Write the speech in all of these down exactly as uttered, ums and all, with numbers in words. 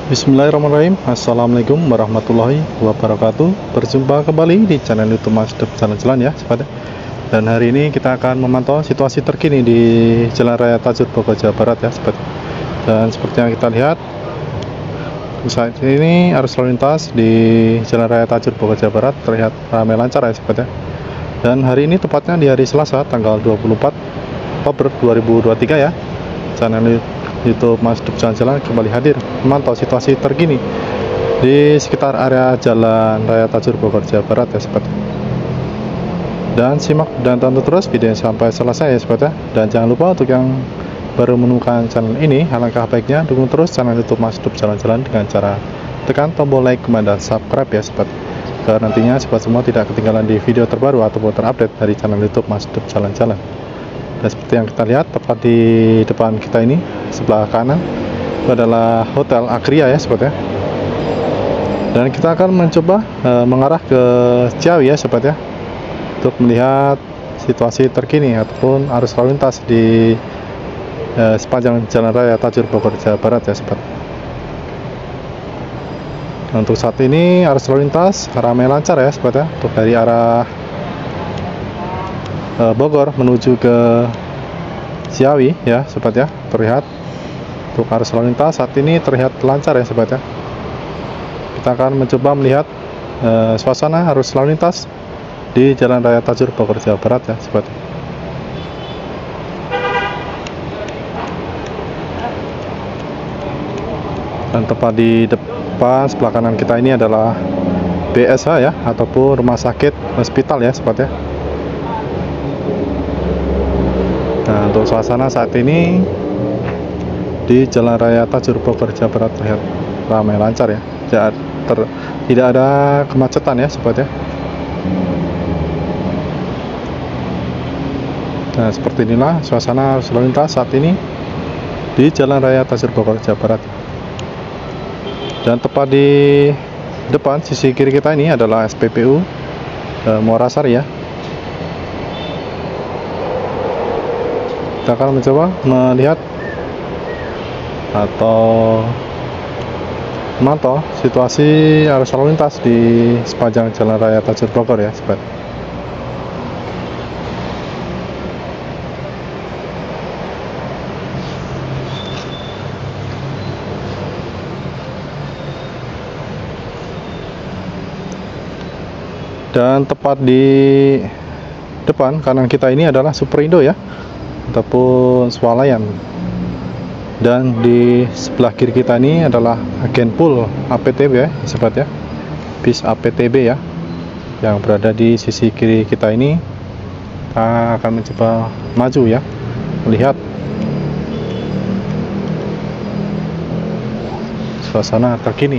Bismillahirrahmanirrahim. Assalamualaikum warahmatullahi wabarakatuh. Berjumpa kembali di channel YouTube Mas Dep Jalan-Jalan ya, sahabat. Dan hari ini kita akan memantau situasi terkini di Jalan Raya Tajur Bogor, Jawa Barat ya, sahabat. Dan seperti yang kita lihat saat ini arus lalu lintas di Jalan Raya Tajur Bogor, Jawa Barat terlihat ramai lancar ya, sahabat ya. Dan hari ini tepatnya di hari Selasa tanggal dua puluh empat Oktober dua ribu dua puluh tiga ya. Channel YouTube Mas Dep Jalan-Jalan kembali hadir memantau situasi terkini di sekitar area Jalan Raya Tajur Bogor, Jawa Barat ya, sahabat. Dan simak dan tonton terus video sampai selesai ya, sahabat ya. Dan jangan lupa untuk yang baru menemukan channel ini, alangkah baiknya dukung terus channel YouTube Mas Dep Jalan-Jalan dengan cara tekan tombol like, komen, dan subscribe ya, sahabat. Agar nantinya sahabat semua tidak ketinggalan di video terbaru ataupun terupdate dari channel YouTube Mas Dep Jalan-Jalan. Dan seperti yang kita lihat tepat di depan kita ini sebelah kanan itu adalah Hotel Agria ya, sahabat ya. Dan kita akan mencoba e, mengarah ke Ciawi ya, sahabat ya, untuk melihat situasi terkini ataupun arus lalu lintas di e, sepanjang Jalan Raya Tajur Bogor, Jawa Barat ya, sahabat. Nah, untuk saat ini arus lalu lintas ramai lancar ya, sahabat ya, untuk dari arah Bogor menuju ke Ciawi ya, sahabat ya. Terlihat untuk arus lalu lintas saat ini terlihat lancar ya, sahabat ya. Kita akan mencoba melihat uh, suasana arus lalu lintas di Jalan Raya Tajur Bogor, Jawa Barat ya, sahabat. Dan tepat di depan sebelah kanan kita ini adalah B S H ya, ataupun rumah sakit hospital ya, sahabat ya. Nah, untuk suasana saat ini di Jalan Raya Tajur Bogor, Jawa Barat terlihat ramai lancar ya. Tidak, ter, tidak ada kemacetan ya, sahabat ya. Nah, seperti inilah suasana arus lalu lintas saat ini di Jalan Raya Tajur Bogor, Jawa Barat. Dan tepat di depan sisi kiri kita ini adalah S P P U e, Muarasari ya. Kita akan mencoba melihat atau memantau situasi arus lalu lintas di sepanjang Jalan Raya Tajur Bogor ya, sahabat. Dan tepat di depan kanan kita ini adalah Superindo ya, ataupun swalayan. Dan di sebelah kiri kita ini adalah agen pool A P T B ya, sahabat ya, bis A P T B ya, yang berada di sisi kiri kita ini. Kita akan mencoba maju ya, melihat suasana terkini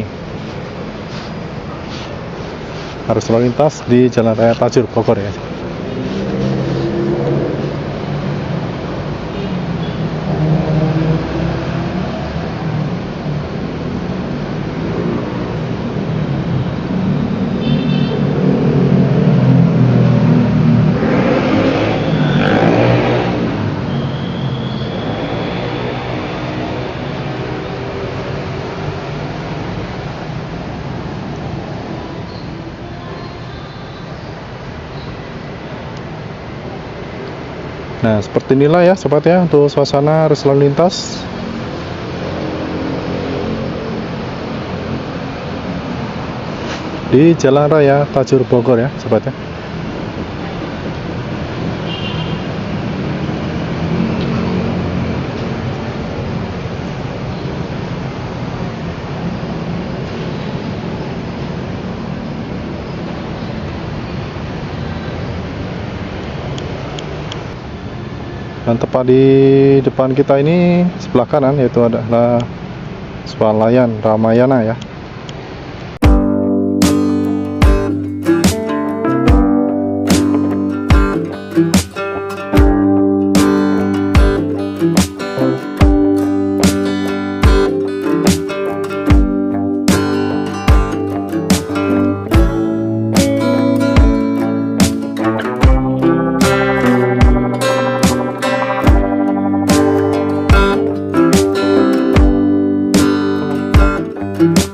arus lalu lintas di Jalan Raya Tajur Bogor ya. Nah, seperti inilah ya, sahabat ya, untuk suasana arus lalu lintas di Jalan Raya Tajur Bogor ya, sahabat ya. Dan tepat di depan kita ini sebelah kanan yaitu adalah swalayan Ramayana ya. wabarakatuh.